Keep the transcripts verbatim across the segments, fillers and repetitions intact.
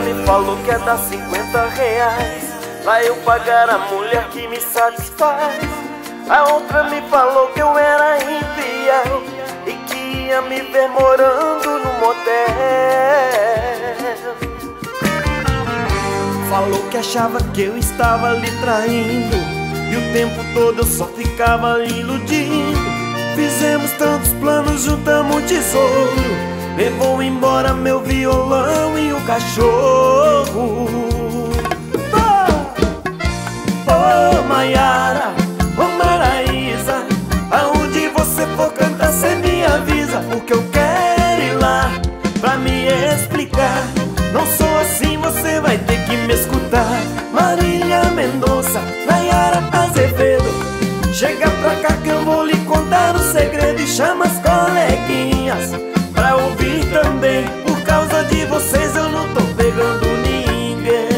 me falou que é dar cinquenta reais pra eu pagar a mulher que me satisfaz. A outra me falou que eu era infiel e que ia me ver morando no motel. Falou que achava que eu estava lhe traindo e o tempo todo eu só ficava iludindo. Fizemos tantos planos, juntamos tesouro, levou embora meu violão e o cachorro. Oh, Maiara, oh, Maraísa, aonde você for cantar cê me avisa, porque eu quero ir lá pra me explicar. Não sou assim, você vai ter que me escutar. Marília Mendonça, Nayara Azevedo, chega pra cá que eu vou lhe contar o segredo. E chama as coleguinhas pra ouvir também. Por causa de vocês eu não tô pegando ninguém.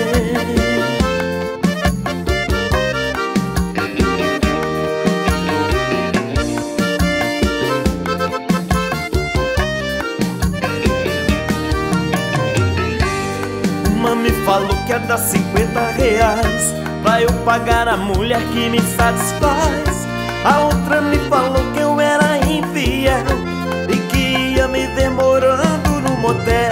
Uma me falou que ia dar cinquenta reais pra eu pagar a mulher que me satisfaz. A outra me falou que eu era infiel e que ia me ver morando no motel.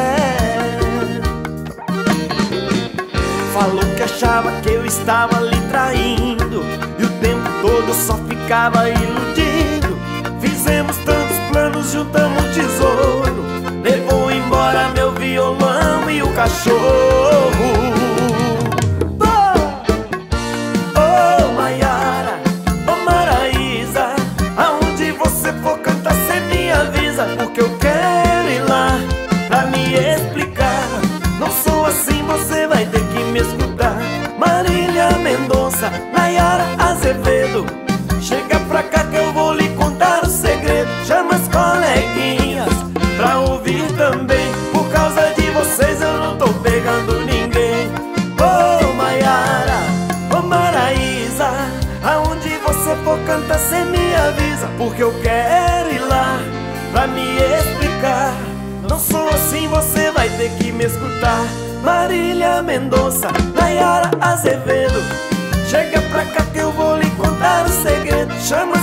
Falou que achava que eu estava lhe traindo e o tempo todo eu só ficava iludido. Fizemos tantos planos, juntamos tesouro, levou embora meu violão e o cachorro. Porque eu quero ir lá pra me explicar. Não sou assim, você vai ter que me escutar. Marília Mendonça, Nayara Azevedo, chega pra cá que eu vou lhe contar o segredo. Chama as coleguinhas pra ouvir também. Por causa de vocês eu não tô pegando ninguém. Oh, Maiara, oh, Maraísa, aonde você for cantar cê me avisa, porque eu quero ir lá pra me explicar. Não sou assim, você vai ter que me escutar. Marília Mendonça, Nayara Azevedo, chega pra cá que eu vou lhe contar o segredo. Chama